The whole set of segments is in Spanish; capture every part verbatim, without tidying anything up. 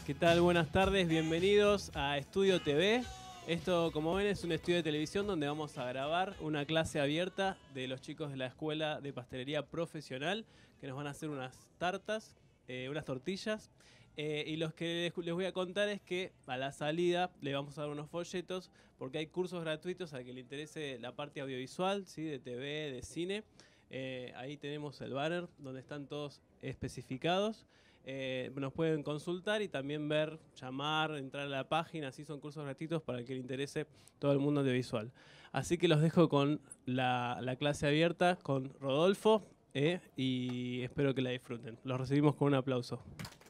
¿Qué tal? Buenas tardes, bienvenidos a Estudio T V. Esto, como ven, es un estudio de televisión donde vamos a grabar una clase abierta de los chicos de la Escuela de Pastelería Profesional, que nos van a hacer unas tartas, eh, unas tortillas. Eh, y lo que les, les voy a contar es que a la salida le vamos a dar unos folletos, porque hay cursos gratuitos al que le interese la parte audiovisual, ¿sí? De T V, de cine. Eh, ahí tenemos el banner donde están todos especificados. Eh, nos pueden consultar y también ver, llamar, entrar a la página. Así son cursos gratuitos para el que le interese todo el mundo audiovisual. Así que los dejo con la, la clase abierta con Rodolfo eh, y espero que la disfruten. Los recibimos con un aplauso.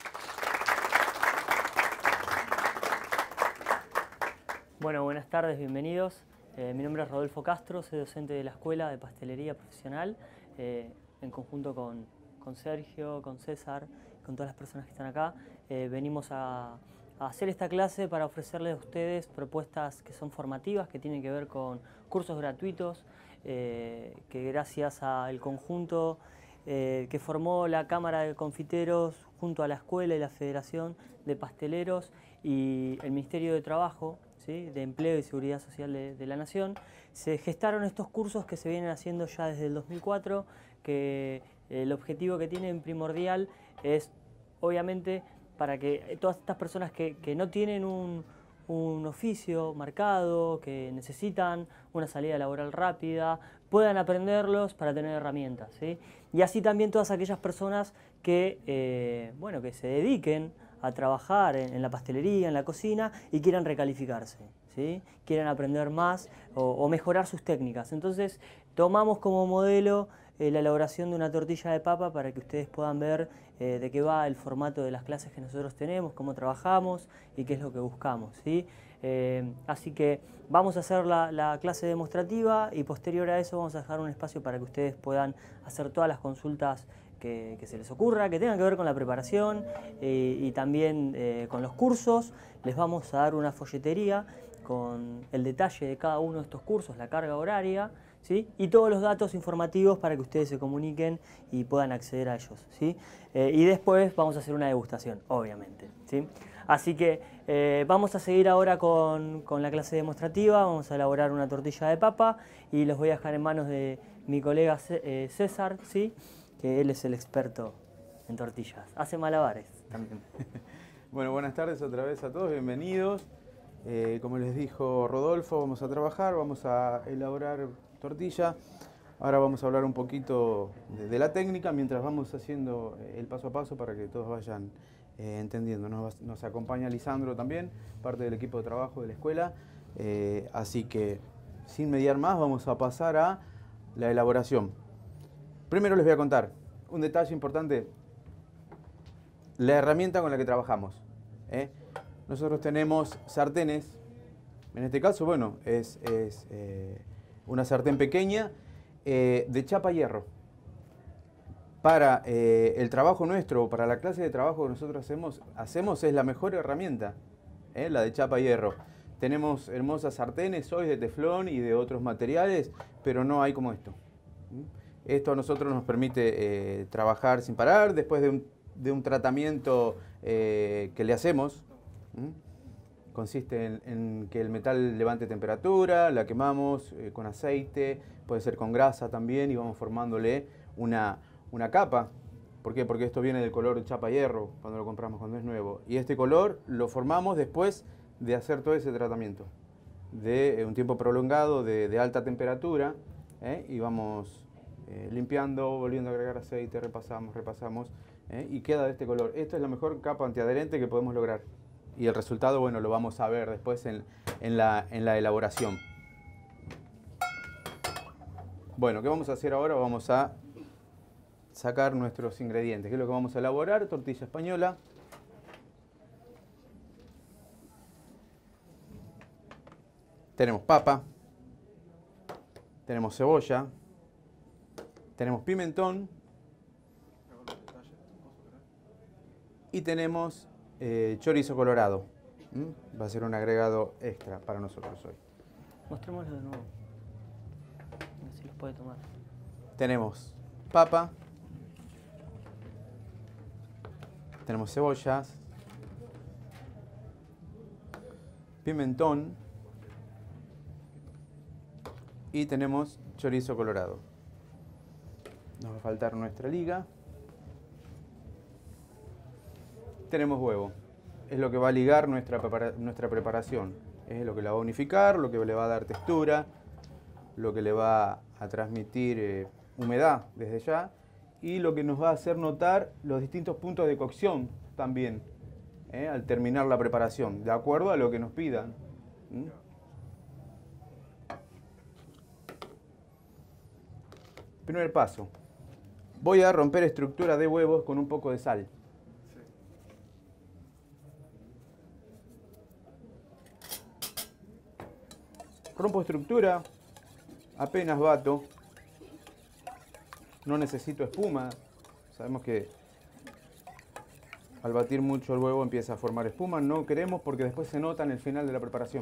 Bueno, buenas tardes, bienvenidos. Eh, mi nombre es Rodolfo Castro, soy docente de la Escuela de Pastelería Profesional, eh, en conjunto con, con Sergio, con César, con todas las personas que están acá. Eh, venimos a, a hacer esta clase para ofrecerles a ustedes propuestas que son formativas, que tienen que ver con cursos gratuitos, eh, que gracias al conjunto eh, que formó la Cámara de Confiteros junto a la Escuela y la Federación de Pasteleros y el Ministerio de Trabajo, ¿sí? de Empleo y Seguridad Social de, de la Nación, se gestaron estos cursos que se vienen haciendo ya desde el dos mil cuatro, que eh, el objetivo que tienen primordial es, obviamente, para que todas estas personas que, que no tienen un, un oficio marcado, que necesitan una salida laboral rápida, puedan aprenderlos para tener herramientas, ¿sí? Y así también todas aquellas personas que, eh, bueno, que se dediquen a trabajar en, en la pastelería, en la cocina y quieran recalificarse, ¿sí? Quieran aprender más o, o mejorar sus técnicas. Entonces tomamos como modelo eh, la elaboración de una tortilla de papa para que ustedes puedan ver eh, de qué va el formato de las clases que nosotros tenemos, cómo trabajamos y qué es lo que buscamos, ¿sí? Eh, así que vamos a hacer la, la clase demostrativa y posterior a eso vamos a dejar un espacio para que ustedes puedan hacer todas las consultas Que, que se les ocurra, que tengan que ver con la preparación eh, y también eh, con los cursos. Les vamos a dar una folletería con el detalle de cada uno de estos cursos, la carga horaria, ¿sí? Y todos los datos informativos para que ustedes se comuniquen y puedan acceder a ellos, ¿sí? Eh, y después vamos a hacer una degustación, obviamente, ¿sí? Así que eh, vamos a seguir ahora con, con la clase demostrativa, vamos a elaborar una tortilla de papa y los voy a dejar en manos de mi colega César, ¿sí? Que él es el experto en tortillas. Hace malabares también. Bueno, buenas tardes otra vez a todos, bienvenidos. Eh, como les dijo Rodolfo, vamos a trabajar, vamos a elaborar tortilla. Ahora vamos a hablar un poquito de, de la técnica mientras vamos haciendo el paso a paso para que todos vayan eh, entendiendo. Nos, nos acompaña Lisandro también, parte del equipo de trabajo de la escuela. Eh, así que, sin mediar más, vamos a pasar a la elaboración. Primero les voy a contar un detalle importante, la herramienta con la que trabajamos. ¿eh? Nosotros tenemos sartenes, en este caso, bueno, es, es eh, una sartén pequeña eh, de chapa hierro. Para eh, el trabajo nuestro, para la clase de trabajo que nosotros hacemos, hacemos es la mejor herramienta, ¿eh? la de chapa hierro. Tenemos hermosas sartenes hoy de teflón y de otros materiales, pero no hay como esto. ¿Mm? Esto a nosotros nos permite eh, trabajar sin parar después de un, de un tratamiento eh, que le hacemos. ¿Mm? Consiste en, en que el metal levante temperatura, la quemamos eh, con aceite, puede ser con grasa también y vamos formándole una, una capa. ¿Por qué? Porque esto viene del color chapa hierro cuando lo compramos, cuando es nuevo. Y este color lo formamos después de hacer todo ese tratamiento de eh, un tiempo prolongado de, de alta temperatura ¿eh? y vamos Eh, limpiando, volviendo a agregar aceite, repasamos, repasamos ¿eh? y queda de este color. Esta es la mejor capa antiadherente que podemos lograr y el resultado, bueno, lo vamos a ver después en, en, la, en la elaboración. Bueno, ¿qué vamos a hacer ahora? Vamos a sacar nuestros ingredientes. ¿Qué es lo que vamos a elaborar? Tortilla española. Tenemos papa. Tenemos cebolla. Tenemos pimentón y tenemos eh, chorizo colorado. ¿Mm? Va a ser un agregado extra para nosotros hoy. Mostrémoslo de nuevo. A ver si los puede tomar. Tenemos papa, tenemos cebollas, pimentón y tenemos chorizo colorado. Nos va a faltar nuestra liga. Tenemos huevo. Es lo que va a ligar nuestra, prepara nuestra preparación. Es lo que la va a unificar, lo que le va a dar textura, lo que le va a transmitir eh, humedad desde ya y lo que nos va a hacer notar los distintos puntos de cocción también, eh, al terminar la preparación, de acuerdo a lo que nos pidan. ¿Mm? Primer paso. Voy a romper estructura de huevos con un poco de sal. Rompo estructura, apenas bato, no necesito espuma. Sabemos que al batir mucho el huevo empieza a formar espuma, no queremos porque después se nota en el final de la preparación.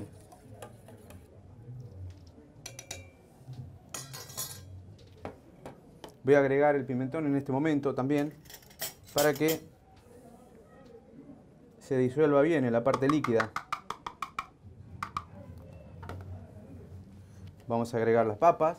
Voy a agregar el pimentón en este momento también para que se disuelva bien en la parte líquida. Vamos a agregar las papas.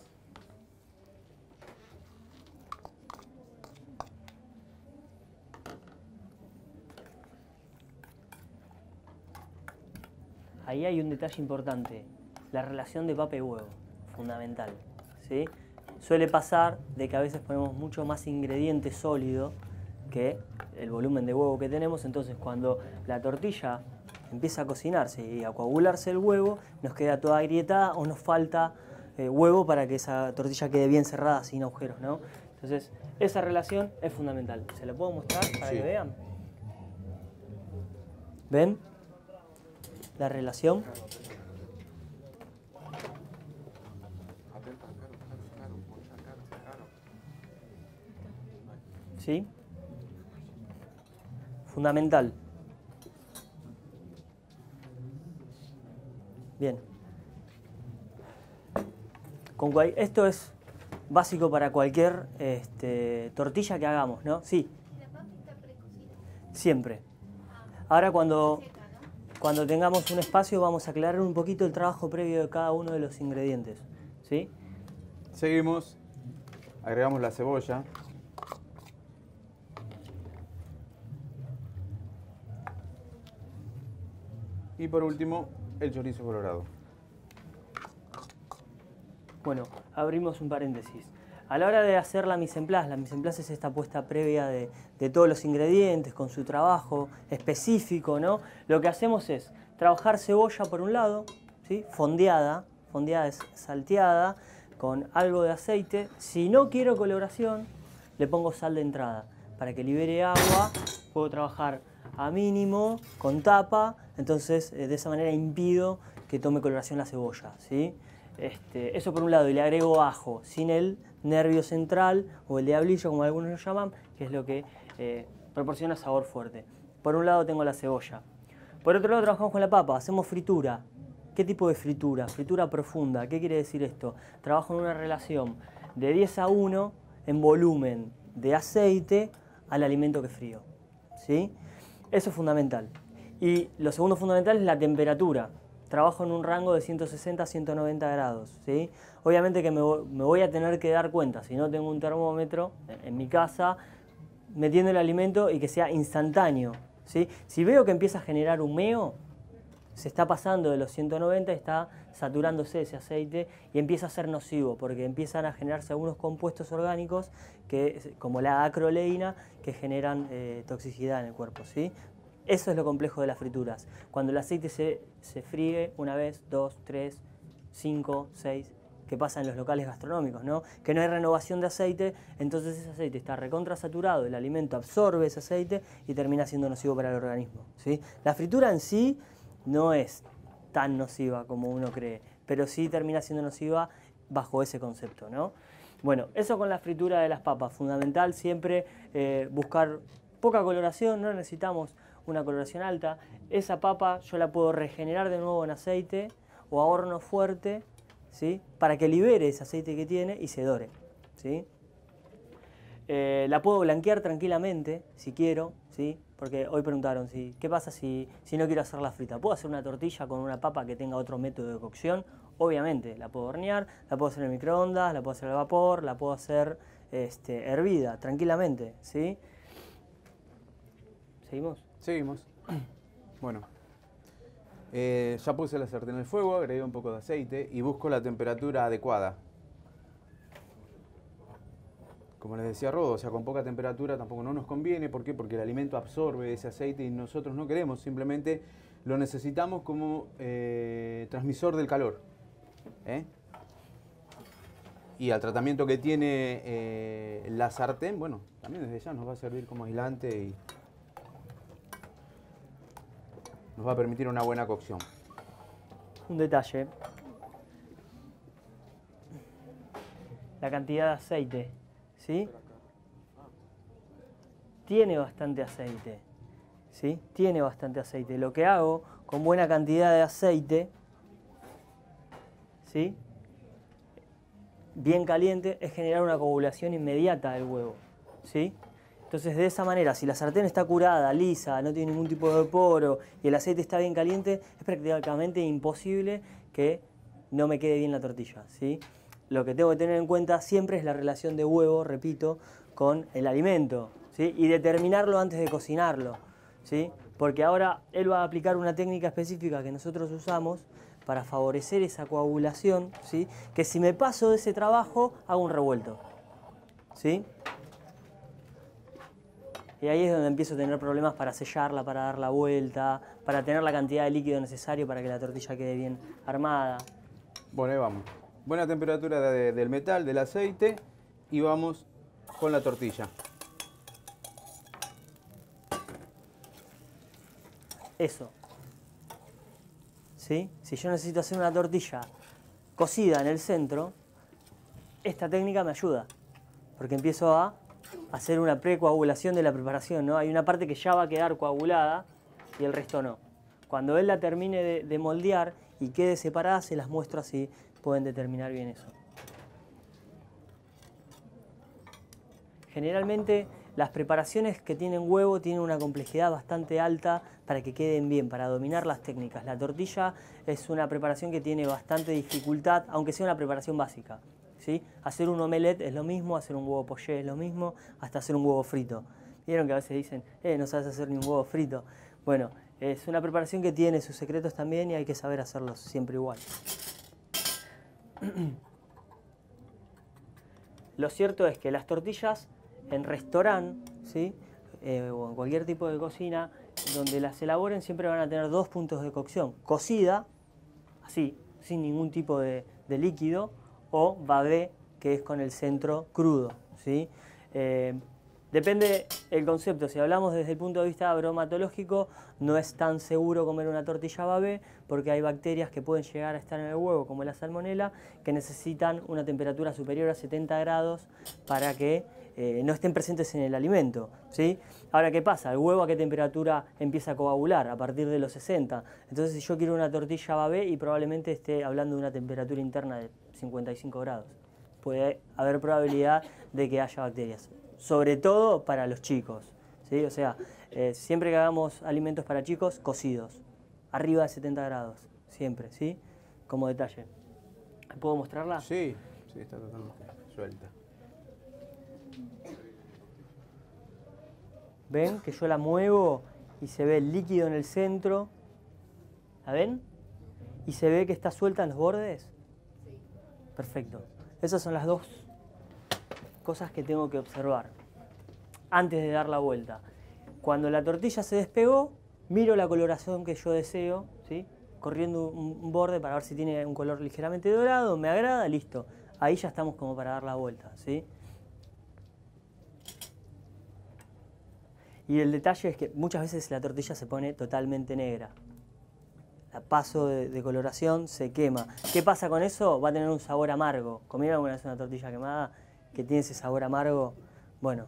Ahí hay un detalle importante, la relación de papa y huevo, fundamental, ¿sí? Suele pasar de que a veces ponemos mucho más ingrediente sólido que el volumen de huevo que tenemos, entonces cuando la tortilla empieza a cocinarse y a coagularse el huevo, nos queda toda agrietada o nos falta eh, huevo para que esa tortilla quede bien cerrada, sin agujeros, ¿no? Entonces, esa relación es fundamental. ¿Se la puedo mostrar para Sí. que vean? ¿Ven la relación? ¿Sí? Fundamental. Bien. Con cual, esto es básico para cualquier este, tortilla que hagamos, ¿no? Sí. ¿La papa está precocida? Siempre. Ahora cuando, cuando tengamos un espacio vamos a aclarar un poquito el trabajo previo de cada uno de los ingredientes, ¿sí? Seguimos, agregamos la cebolla. Y por último, el chorizo colorado. Bueno, abrimos un paréntesis. A la hora de hacer la mise en place, la mise en place es esta puesta previa de, de todos los ingredientes, con su trabajo específico, ¿no? Lo que hacemos es trabajar cebolla por un lado, ¿sí? Fondeada, fondeada es salteada, con algo de aceite. Si no quiero coloración, le pongo sal de entrada. Para que libere agua, puedo trabajar a mínimo, con tapa, entonces eh, de esa manera impido que tome coloración la cebolla, ¿sí? Este, eso por un lado, y le agrego ajo, sin el nervio central o el diablillo, como algunos lo llaman, que es lo que eh, proporciona sabor fuerte. Por un lado tengo la cebolla. Por otro lado trabajamos con la papa, hacemos fritura. ¿Qué tipo de fritura? Fritura profunda. ¿Qué quiere decir esto? Trabajo en una relación de diez a uno en volumen de aceite al alimento que frío, ¿sí? Eso es fundamental. Y lo segundo fundamental es la temperatura. Trabajo en un rango de ciento sesenta a ciento noventa grados, ¿sí? Obviamente que me, me voy a tener que dar cuenta, si no tengo un termómetro en, en mi casa, metiendo el alimento y que sea instantáneo, ¿sí? Si veo que empieza a generar humeo, se está pasando de los ciento noventa, está saturándose ese aceite y empieza a ser nocivo, porque empiezan a generarse algunos compuestos orgánicos, que, como la acroleína, que generan eh, toxicidad en el cuerpo, ¿sí? Eso es lo complejo de las frituras. Cuando el aceite se, se fríe una vez, dos, tres, cinco, seis, que pasa en los locales gastronómicos, ¿no? Que no hay renovación de aceite, entonces ese aceite está recontrasaturado, el alimento absorbe ese aceite y termina siendo nocivo para el organismo, ¿sí? La fritura en sí no es tan nociva como uno cree, pero sí termina siendo nociva bajo ese concepto, ¿no? Bueno, eso con la fritura de las papas. Fundamental siempre eh, buscar poca coloración, no necesitamos una coloración alta. Esa papa yo la puedo regenerar de nuevo en aceite o a horno fuerte, ¿sí? Para que libere ese aceite que tiene y se dore, ¿sí? Eh, la puedo blanquear tranquilamente, si quiero, ¿sí? Porque hoy preguntaron, ¿sí? ¿Qué pasa si, si no quiero hacerla frita? ¿Puedo hacer una tortilla con una papa que tenga otro método de cocción? Obviamente, la puedo hornear, la puedo hacer en microondas, la puedo hacer al vapor, la puedo hacer este, hervida, tranquilamente, ¿sí? ¿Seguimos? Seguimos. Bueno, eh, ya puse la sartén en el fuego, agregué un poco de aceite y busco la temperatura adecuada. Como les decía Rodo, o sea, con poca temperatura tampoco no nos conviene. ¿Por qué? Porque el alimento absorbe ese aceite y nosotros no queremos, simplemente lo necesitamos como eh, transmisor del calor. ¿eh? Y al tratamiento que tiene eh, la sartén, bueno, también desde ya nos va a servir como aislante y nos va a permitir una buena cocción. Un detalle. La cantidad de aceite, ¿sí? Tiene bastante aceite, ¿sí? Tiene bastante aceite. Lo que hago con buena cantidad de aceite, ¿sí? Bien caliente, es generar una coagulación inmediata del huevo, ¿sí? Entonces, de esa manera, si la sartén está curada, lisa, no tiene ningún tipo de poro y el aceite está bien caliente, es prácticamente imposible que no me quede bien la tortilla, ¿sí? Lo que tengo que tener en cuenta siempre es la relación de huevo, repito, con el alimento, ¿sí? Y determinarlo antes de cocinarlo, ¿sí? Porque ahora él va a aplicar una técnica específica que nosotros usamos para favorecer esa coagulación, ¿sí? Que si me paso de ese trabajo, hago un revuelto, ¿sí? Y ahí es donde empiezo a tener problemas para sellarla, para dar la vuelta, para tener la cantidad de líquido necesario para que la tortilla quede bien armada. Bueno, ahí vamos. Buena temperatura de, del metal, del aceite y vamos con la tortilla. Eso. ¿Sí? Si yo necesito hacer una tortilla cocida en el centro, esta técnica me ayuda, porque empiezo a hacer una precoagulación de la preparación, ¿no? Hay una parte que ya va a quedar coagulada y el resto no. Cuando él la termine de, de moldear y quede separada, se las muestro así, pueden determinar bien eso. Generalmente las preparaciones que tienen huevo tienen una complejidad bastante alta para que queden bien, para dominar las técnicas. La tortilla es una preparación que tiene bastante dificultad, aunque sea una preparación básica, ¿sí? Hacer un omelette es lo mismo, hacer un huevo poché es lo mismo, hasta hacer un huevo frito. Vieron que a veces dicen, eh, no sabes hacer ni un huevo frito. Bueno, es una preparación que tiene sus secretos también y hay que saber hacerlos siempre igual. Lo cierto es que las tortillas en restaurante, ¿sí? eh, o en cualquier tipo de cocina, donde las elaboren siempre van a tener dos puntos de cocción. Cocida, así, sin ningún tipo de, de líquido, o babé, que es con el centro crudo, ¿sí? Eh, depende el concepto. Si hablamos desde el punto de vista bromatológico, no es tan seguro comer una tortilla babé porque hay bacterias que pueden llegar a estar en el huevo, como la salmonela, que necesitan una temperatura superior a setenta grados para que eh, no estén presentes en el alimento, ¿sí? Ahora, ¿qué pasa? ¿El huevo a qué temperatura empieza a coagular? A partir de los sesenta. Entonces, si yo quiero una tortilla babé, y probablemente esté hablando de una temperatura interna de cincuenta y cinco grados, puede haber probabilidad de que haya bacterias, sobre todo para los chicos, ¿sí? O sea, eh, siempre que hagamos alimentos para chicos, cocidos, arriba de setenta grados, siempre, ¿sí? Como detalle. ¿Puedo mostrarla? Sí, sí, está totalmente suelta. ¿Ven? Que yo la muevo y se ve el líquido en el centro. ¿La ven? ¿Y se ve que está suelta en los bordes? Sí. Perfecto. Esas son las dos cosas que tengo que observar antes de dar la vuelta. Cuando la tortilla se despegó, miro la coloración que yo deseo, ¿sí? Corriendo un, un borde para ver si tiene un color ligeramente dorado, me agrada, listo. Ahí ya estamos como para dar la vuelta, ¿sí? Y el detalle es que muchas veces la tortilla se pone totalmente negra. La paso de, de coloración, se quema. ¿Qué pasa con eso? Va a tener un sabor amargo. ¿Comieron alguna vez una tortilla quemada que tiene ese sabor amargo? Bueno.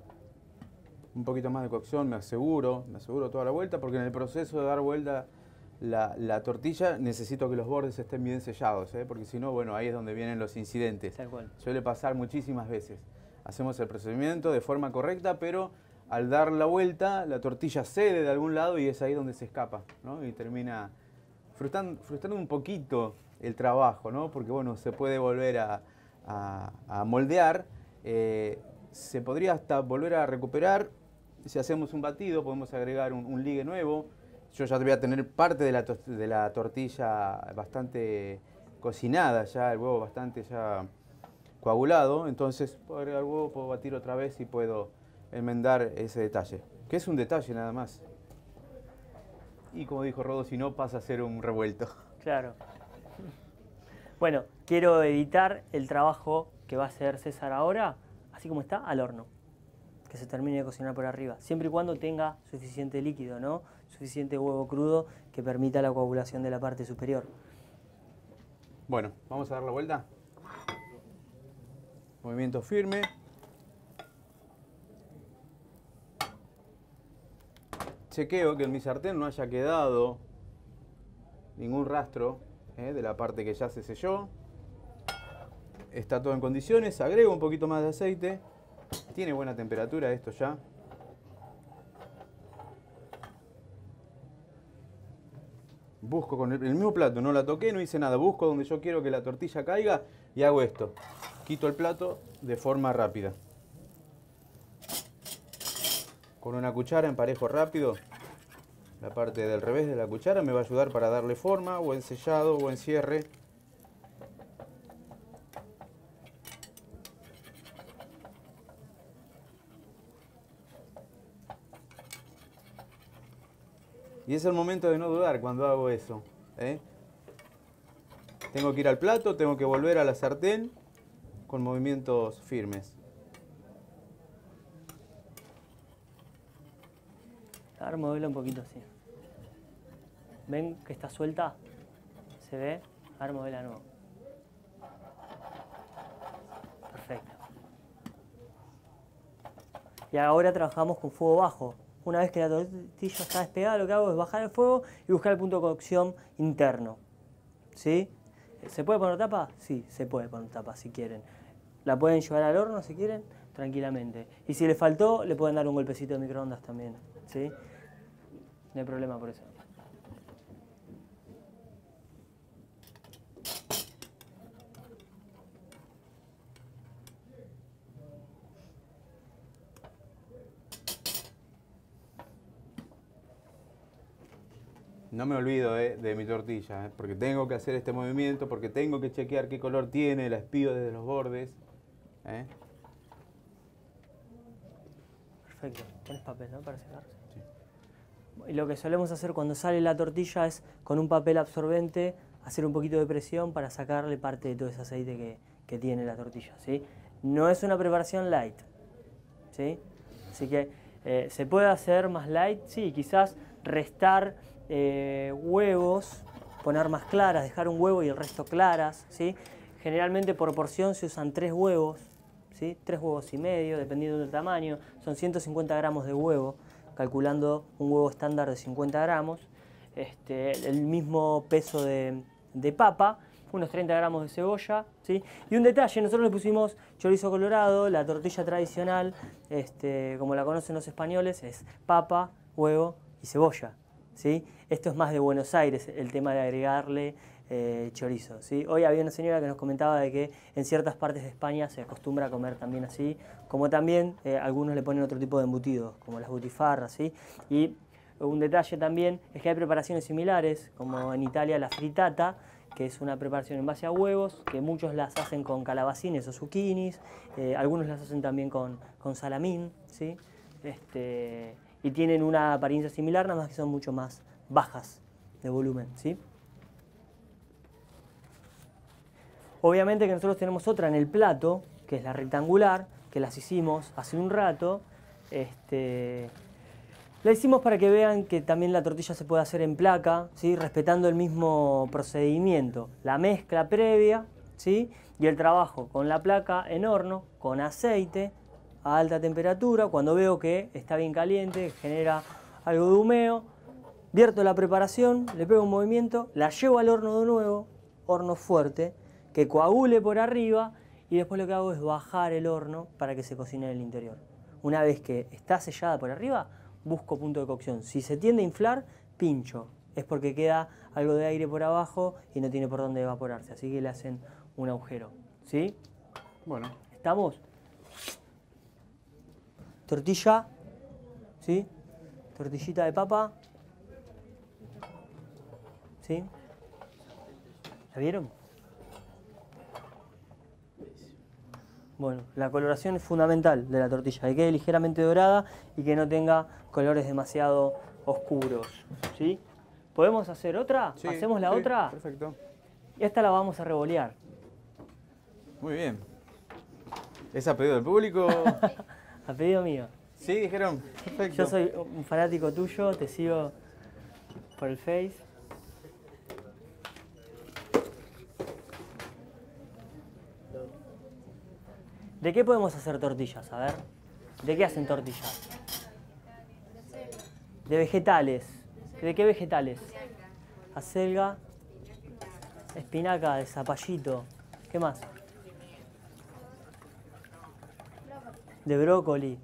Un poquito más de cocción, me aseguro, me aseguro toda la vuelta, porque en el proceso de dar vuelta la, la tortilla, necesito que los bordes estén bien sellados, ¿eh? Porque si no, bueno, ahí es donde vienen los incidentes. Tal cual. Suele pasar muchísimas veces. Hacemos el procedimiento de forma correcta, pero al dar la vuelta, la tortilla cede de algún lado y es ahí donde se escapa, ¿no? Y termina frustrando, frustrando un poquito el trabajo, ¿no? Porque bueno, se puede volver a, a, a moldear, eh, se podría hasta volver a recuperar. Si hacemos un batido, podemos agregar un, un ligue nuevo. Yo ya voy a tener parte de la, de la tortilla bastante cocinada, ya el huevo bastante ya coagulado, entonces puedo agregar huevo, puedo batir otra vez y puedo enmendar ese detalle, que es un detalle nada más. Y como dijo Rodo, si no pasa a ser un revuelto. Claro. Bueno, quiero editar el trabajo que va a hacer César ahora, así como está, al horno. Que se termine de cocinar por arriba, siempre y cuando tenga suficiente líquido, ¿no? Suficiente huevo crudo que permita la coagulación de la parte superior. Bueno, vamos a dar la vuelta. Movimiento firme. Chequeo que en mi sartén no haya quedado ningún rastro ¿eh? de la parte que ya se selló. Está todo en condiciones. Agrego un poquito más de aceite. Tiene buena temperatura esto ya. Busco con el, el mismo plato, no la toqué, no hice nada. Busco donde yo quiero que la tortilla caiga y hago esto. Quito el plato de forma rápida. Con una cuchara emparejo rápido. La parte del revés de la cuchara me va a ayudar para darle forma, buen sellado, buen cierre. Y es el momento de no dudar cuando hago eso. ¿eh? Tengo que ir al plato, tengo que volver a la sartén con movimientos firmes. A ver, moverlo un poquito así. ¿Ven que está suelta? ¿Se ve? A ver, moverla de nuevo. Perfecto. Y ahora trabajamos con fuego bajo. Una vez que la tortilla está despegada, lo que hago es bajar el fuego y buscar el punto de cocción interno. ¿Sí? ¿Se puede poner tapa? Sí, se puede poner tapa si quieren. La pueden llevar al horno si quieren, tranquilamente. Y si les faltó, le pueden dar un golpecito de microondas también. ¿Sí? No hay problema por eso. No me olvido eh, de mi tortilla, eh, porque tengo que hacer este movimiento, porque tengo que chequear qué color tiene, la espío desde los bordes. ¿eh? Perfecto. ¿Tienes papel, no? Para secarse. Sí. Y lo que solemos hacer cuando sale la tortilla es con un papel absorbente hacer un poquito de presión para sacarle parte de todo ese aceite que, que tiene la tortilla. ¿Sí? No es una preparación light. ¿Sí? Así que eh, se puede hacer más light, sí, quizás restar eh, huevos, poner más claras, dejar un huevo y el resto claras. ¿Sí? Generalmente por porción se usan tres huevos. ¿Sí? Tres huevos y medio, dependiendo del tamaño. Son ciento cincuenta gramos de huevo, calculando un huevo estándar de cincuenta gramos. Este, el mismo peso de, de papa, unos treinta gramos de cebolla. ¿Sí? Y un detalle, nosotros le pusimos chorizo colorado, la tortilla tradicional, este, como la conocen los españoles, es papa, huevo y cebolla. ¿Sí? Esto es más de Buenos Aires, el tema de agregarle Eh, chorizo. ¿Sí? Hoy había una señora que nos comentaba de que en ciertas partes de España se acostumbra a comer también así, como también eh, algunos le ponen otro tipo de embutidos, como las butifarras. ¿Sí? Y un detalle también es que hay preparaciones similares, como en Italia la frittata, que es una preparación en base a huevos, que muchos las hacen con calabacines o zucchinis, eh, algunos las hacen también con, con salamín, ¿sí? este, y tienen una apariencia similar, nada más que son mucho más bajas de volumen. ¿Sí? Obviamente que nosotros tenemos otra en el plato, que es la rectangular, que las hicimos hace un rato. Este, la hicimos para que vean que también la tortilla se puede hacer en placa, ¿sí? Respetando el mismo procedimiento. La mezcla previa, ¿sí? Y el trabajo con la placa en horno, con aceite, a alta temperatura. Cuando veo que está bien caliente, genera algo de humeo, Vierto la preparación, le pego un movimiento, la llevo al horno de nuevo, horno fuerte, que coagule por arriba y después lo que hago es bajar el horno para que se cocine en el interior. Una vez que está sellada por arriba, busco punto de cocción. Si se tiende a inflar, pincho. Es porque queda algo de aire por abajo y no tiene por dónde evaporarse, así que le hacen un agujero. ¿Sí? Bueno. ¿Estamos? Tortilla, ¿sí? Tortillita de papa, ¿sí? ¿La vieron? Bueno, la coloración es fundamental de la tortilla, que quede ligeramente dorada y que no tenga colores demasiado oscuros, ¿sí? ¿Podemos hacer otra? Sí, ¿Hacemos la sí, otra? Perfecto. Esta la vamos a revolear. Muy bien. ¿Es a pedido del público? A pedido mío. Sí, dijeron. Perfecto. Yo soy un fanático tuyo, te sigo por el Face. ¿De qué podemos hacer tortillas? A ver. ¿De qué hacen tortillas? De vegetales. ¿De qué vegetales? Acelga, espinaca, de zapallito. ¿Qué más? De brócoli.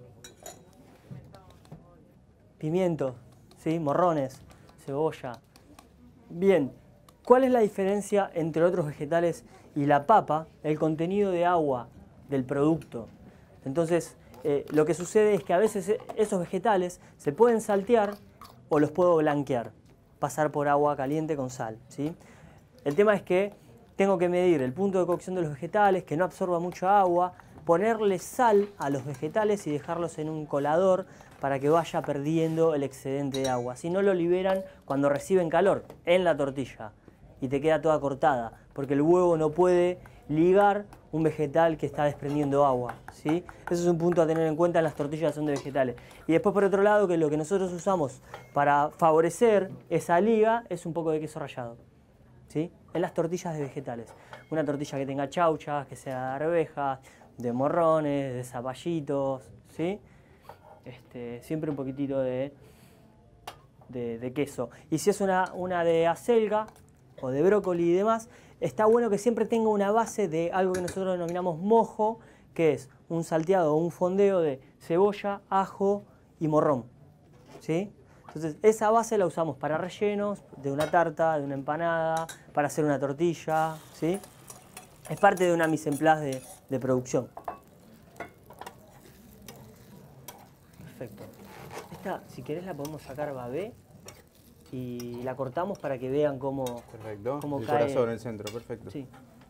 Pimiento, ¿sí? Morrones, cebolla. Bien, ¿cuál es la diferencia entre otros vegetales y la papa? El contenido de agua del producto. Entonces, eh, lo que sucede es que a veces esos vegetales se pueden saltear o los puedo blanquear, pasar por agua caliente con sal, ¿sí? El tema es que tengo que medir el punto de cocción de los vegetales, que no absorba mucha agua, ponerle sal a los vegetales y dejarlos en un colador para que vaya perdiendo el excedente de agua. Si no, lo liberan cuando reciben calor en la tortilla y te queda toda cortada, porque el huevo no puede ligar un vegetal que está desprendiendo agua, ¿sí? Eso es un punto a tener en cuenta en las tortillas que son de vegetales. Y después, por otro lado, que lo que nosotros usamos para favorecer esa liga es un poco de queso rallado, ¿sí? En las tortillas de vegetales. Una tortilla que tenga chauchas, que sea de arvejas, de morrones, de zapallitos, ¿sí? Este, siempre un poquitito de, de, de queso. Y si es una, una de acelga o de brócoli y demás, está bueno que siempre tenga una base de algo que nosotros denominamos mojo, que es un salteado o un fondeo de cebolla, ajo y morrón, ¿sí? Entonces, esa base la usamos para rellenos de una tarta, de una empanada, para hacer una tortilla, ¿sí? Es parte de una mise en place de, de producción. Perfecto. Esta, si querés, la podemos sacar babé y la cortamos para que vean cómo, Perfecto. cómo el cae. corazón en el centro, perfecto. Sí.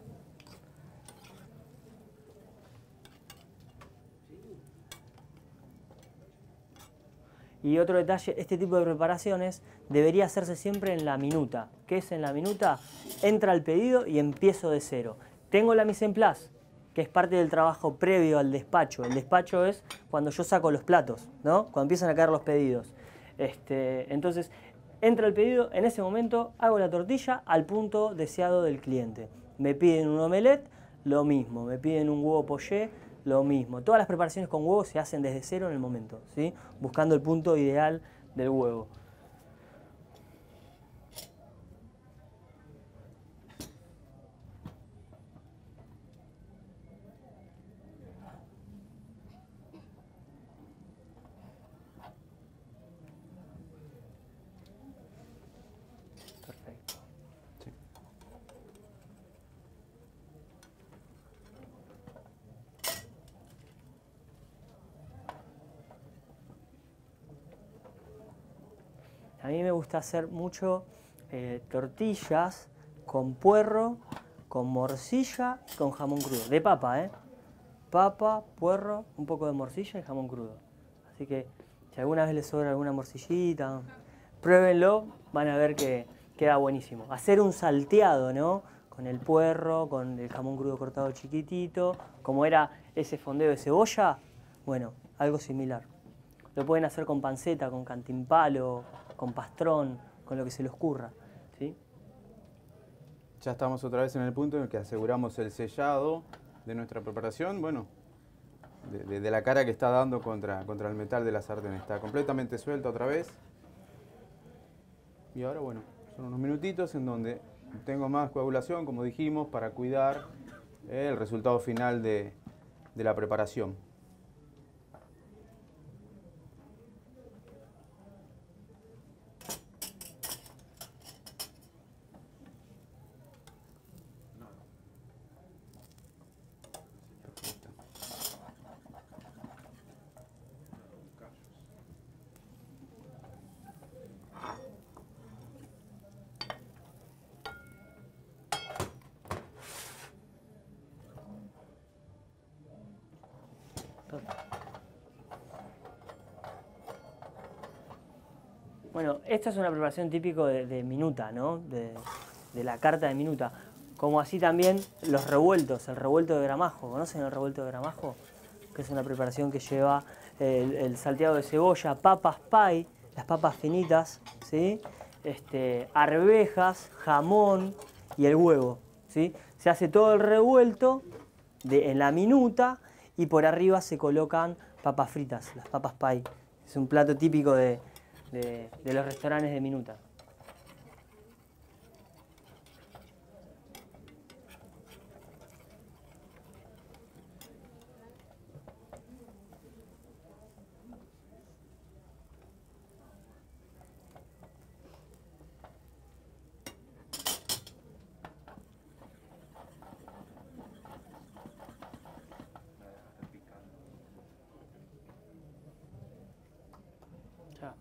Y otro detalle, este tipo de preparaciones debería hacerse siempre en la minuta. ¿Qué es en la minuta? Entra el pedido y empiezo de cero. Tengo la mise en place, que es parte del trabajo previo al despacho. El despacho es cuando yo saco los platos, ¿no? Cuando empiezan a caer los pedidos. Este, entonces, entra el pedido, en ese momento hago la tortilla al punto deseado del cliente. Me piden un omelette, lo mismo. Me piden un huevo poché, lo mismo. Todas las preparaciones con huevo se hacen desde cero en el momento, ¿sí? Buscando el punto ideal del huevo. Perfecto. Sí. A mí me gusta hacer mucho eh, tortillas con puerro, con morcilla y con jamón crudo. De papa, ¿eh? Papa, puerro, un poco de morcilla y jamón crudo. Así que si alguna vez les sobra alguna morcillita, pruébenlo, van a ver que queda buenísimo. Hacer un salteado, ¿no? Con el puerro, con el jamón crudo cortado chiquitito, como era ese fondeo de cebolla, bueno, algo similar. Lo pueden hacer con panceta, con cantimpalo, con pastrón, con lo que se les ocurra, ¿sí? Ya estamos otra vez en el punto en el que aseguramos el sellado de nuestra preparación. Bueno, de, de, de la cara que está dando contra, contra el metal de la sartén. Está completamente suelta otra vez. Y ahora, bueno, son unos minutitos en donde tengo más coagulación, como dijimos, para cuidar el resultado final de, de la preparación. Bueno, esta es una preparación típico de, de minuta, ¿no? De, de la carta de minuta. Como así también los revueltos, el revuelto de gramajo. ¿Conocen el revuelto de gramajo? Que es una preparación que lleva el, el salteado de cebolla, papas pie, las papas finitas, ¿sí? Este, arvejas, jamón y el huevo, ¿sí? Se hace todo el revuelto de, en la minuta y por arriba se colocan papas fritas, las papas pie. Es un plato típico de... De, de los restaurantes de minuta. Ya.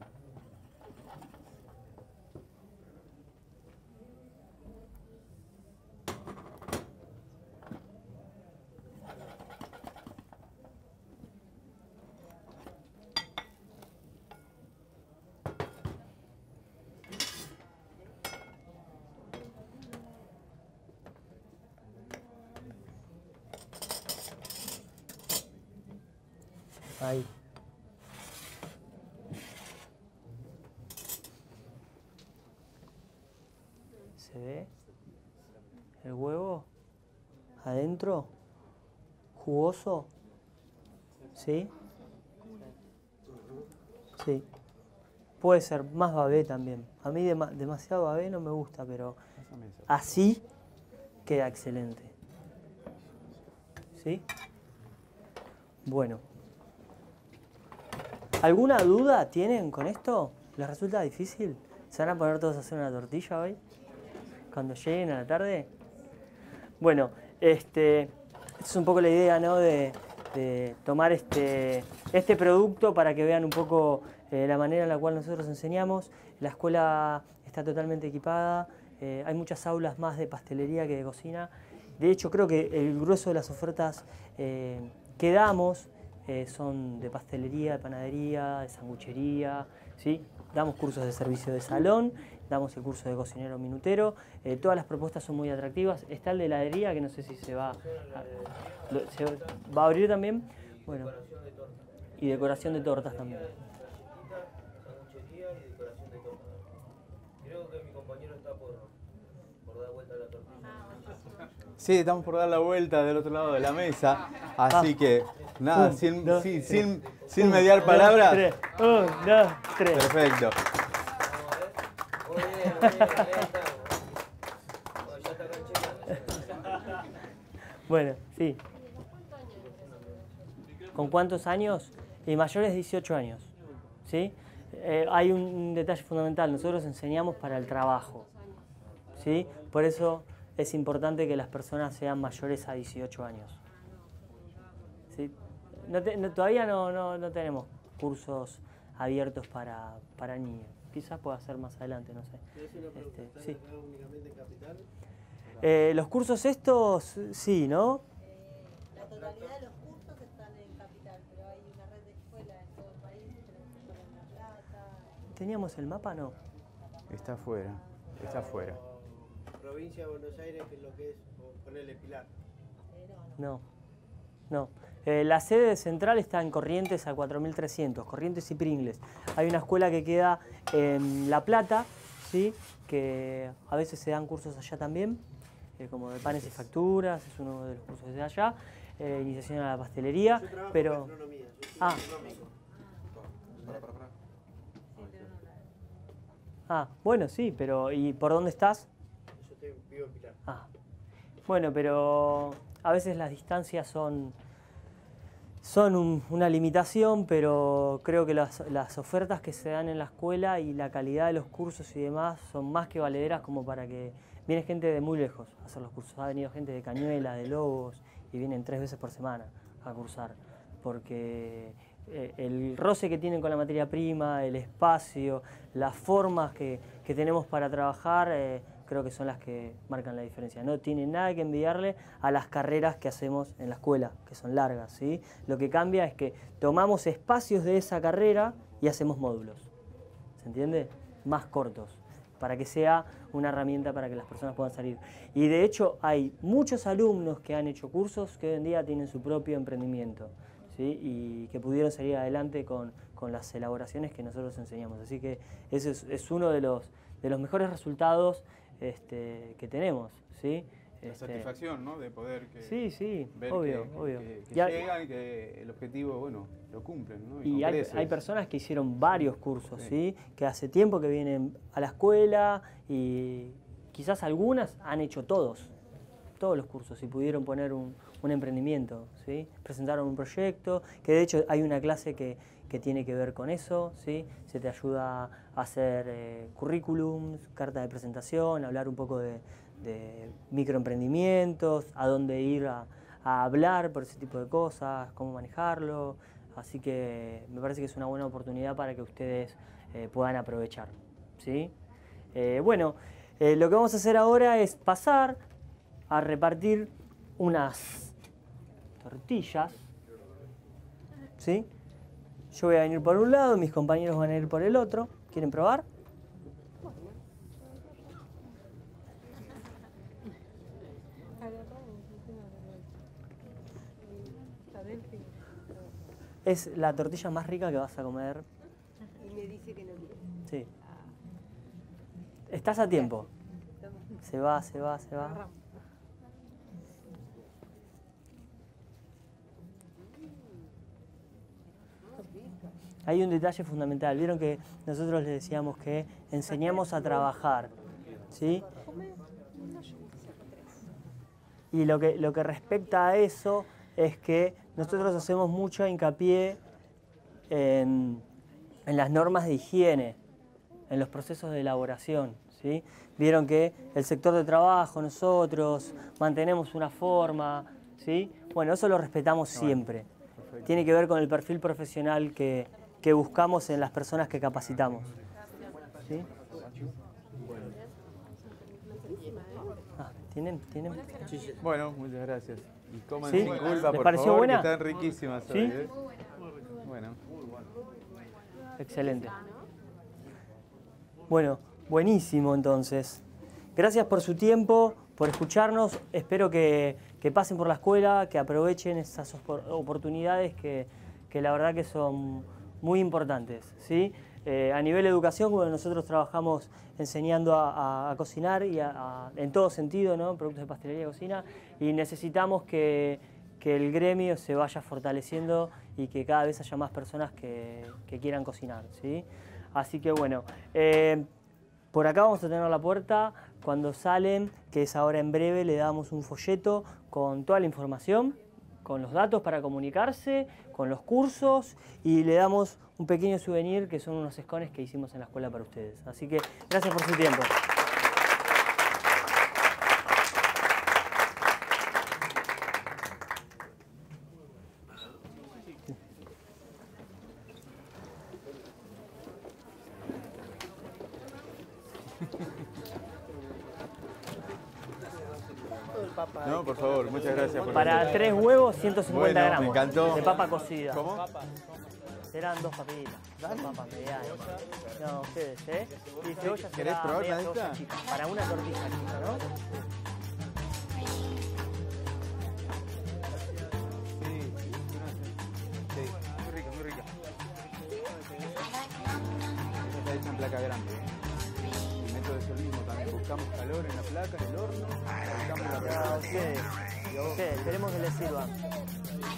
Ahí. ¿Se ve? El huevo adentro, jugoso. ¿Sí? Sí. Puede ser más babé también. A mí dem demasiado babé no me gusta, pero así queda excelente. ¿Sí? Bueno. ¿Alguna duda tienen con esto? ¿Les resulta difícil? ¿Se van a poner todos a hacer una tortilla hoy? Cuando lleguen a la tarde. Bueno, este, esta es un poco la idea, ¿no? De, de tomar este, este producto para que vean un poco eh, la manera en la cual nosotros enseñamos. La escuela está totalmente equipada. Eh, hay muchas aulas más de pastelería que de cocina. De hecho, creo que el grueso de las ofertas eh, que damos Eh, son de pastelería, de panadería, de sanguchería, ¿sí? Damos cursos de servicio de salón, damos el curso de cocinero minutero, eh, todas las propuestas son muy atractivas. Está el de heladería, que no sé si se va a, lo, se va a abrir también. Bueno, y decoración de tortas también. Sanguchería y decoración de tortas. Creo que mi compañero está por, por dar vuelta a la tortilla. Sí, estamos por dar la vuelta del otro lado de la mesa, así que nada, Un, sin, dos, sin, tres. sin, sin Un, mediar dos, palabras. tres. Un, dos, tres. Perfecto. Muy bien, muy bien, ahí estamos. Oh, ya está rancheando. Bueno, sí. ¿Con cuántos años? Y mayores de dieciocho años. ¿Sí? Eh, hay un detalle fundamental, nosotros enseñamos para el trabajo. ¿Sí? Por eso es importante que las personas sean mayores a dieciocho años. ¿Sí? No te, no, todavía no, no, no tenemos cursos abiertos para, para niños. Quizás pueda ser más adelante, no sé. Este, sí. ¿Únicamente en Capital? Eh, los cursos estos, sí, ¿no? La totalidad de los cursos están en Capital, pero hay una red de escuelas en todo el país, tenemos escuelas en La Plata. ¿Teníamos el mapa? No. Está afuera, está afuera. Provincia de Buenos Aires, que es lo que es, o ponerle Pilar. Eh, no, no. No, no. Eh, la sede central está en Corrientes a cuatro mil trescientos, Corrientes y Pringles. Hay una escuela que queda en La Plata, ¿sí? Que a veces se dan cursos allá también, eh, como de panes y facturas, es uno de los cursos de allá. Eh, iniciación a la pastelería, Yo trabajo pero... en gastronomía, yo soy Ah. gastronómico. Sí, pero no la- Ah, bueno, sí, pero ¿y por dónde estás? Yo estoy vivo en Pilar. Ah, bueno, pero a veces las distancias son, son un- una limitación, pero creo que las, las ofertas que se dan en la escuela y la calidad de los cursos y demás son más que valederas como para que... Viene gente de muy lejos a hacer los cursos. Ha venido gente de Cañuela, de Lobos, y vienen tres veces por semana a cursar. Porque eh, el roce que tienen con la materia prima, el espacio, las formas que, que tenemos para trabajar, eh, creo que son las que marcan la diferencia. No tiene nada que envidiarle a las carreras que hacemos en la escuela, que son largas, ¿sí? Lo que cambia es que tomamos espacios de esa carrera y hacemos módulos. ¿Se entiende? Más cortos, para que sea una herramienta para que las personas puedan salir. Y de hecho hay muchos alumnos que han hecho cursos que hoy en día tienen su propio emprendimiento, ¿sí? Y que pudieron salir adelante con, con las elaboraciones que nosotros enseñamos. Así que ese es, es uno de los, de los mejores resultados este, que tenemos, ¿sí? La Este, satisfacción, ¿no? De poder que, sí, sí, ver obvio, que, obvio. que, que Y hay- llegan y que el objetivo, bueno, lo cumplen, ¿no? Y con hay, creces. hay personas que hicieron varios cursos, Sí. ¿sí? Que hace tiempo que vienen a la escuela y quizás algunas han hecho todos, todos los cursos y pudieron poner un, un emprendimiento, ¿sí? Presentaron un proyecto, que de hecho hay una clase que, que tiene que ver con eso, ¿sí? Se te ayuda a hacer eh, currículums, carta de presentación, hablar un poco de, de microemprendimientos, a dónde ir a, a hablar por ese tipo de cosas, cómo manejarlo. Así que me parece que es una buena oportunidad para que ustedes eh, puedan aprovechar, ¿sí? Eh, bueno, eh, lo que vamos a hacer ahora es pasar a repartir unas tortillas, ¿sí? Yo voy a venir por un lado, mis compañeros van a ir por el otro. ¿Quieren probar? Es la tortilla más rica que vas a comer. Y me dice que no quiere. Sí. Estás a tiempo. Se va, se va, se va. Hay un detalle fundamental. Vieron que nosotros les decíamos que enseñamos a trabajar, ¿sí? Y lo que, lo que respecta a eso es que nosotros hacemos mucho hincapié en, en las normas de higiene, en los procesos de elaboración, ¿sí? Vieron que el sector de trabajo, nosotros mantenemos una forma, ¿sí? Bueno, eso lo respetamos siempre. Tiene que ver con el perfil profesional que, que buscamos en las personas que capacitamos, ¿sí? Ah, ¿tienen? ¿Tienen? Bueno, muchas gracias. Y coman ¿Sí? sin culpa, ¿Les por pareció favor, buena? que están riquísimas ¿Sí? hoy, ¿eh? Bueno. Excelente. Bueno, buenísimo entonces. Gracias por su tiempo, por escucharnos. Espero que, que pasen por la escuela, que aprovechen esas opor- oportunidades que, que la verdad que son muy importantes, ¿sí? Eh, a nivel de educación, bueno, nosotros trabajamos enseñando a, a- a cocinar y a- a- en todo sentido, ¿no? Productos de pastelería y cocina, y necesitamos que, que el gremio se vaya fortaleciendo y que cada vez haya más personas que, que quieran cocinar, ¿sí? Así que bueno, eh, por acá vamos a tener la puerta. Cuando salen, que es ahora en breve, le damos un folleto con toda la información, con los datos para comunicarse, con los cursos, y le damos un pequeño souvenir que son unos escones que hicimos en la escuela para ustedes. Así que gracias por su tiempo. No, por favor, muchas gracias por Para tres huevos, ciento cincuenta Bueno, me gramos encantó. de papa cocida. ¿Cómo? Serán dos papelitas, dos papas medianas. No, ustedes, ¿eh? Y cebolla ¿Querés será probar media una de cebolla estas? chica, para una tortilla chica, ¿no? Sí, sí, muy rica, muy rica. Esta es una placa grande. ¿eh? El método es el mismo también. Buscamos calor en la placa, en el horno, colocamos la A placa. ustedes, ustedes, esperemos que les sirva.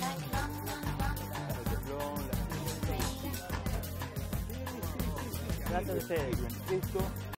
El teflón, la- Gracias a ustedes. Esto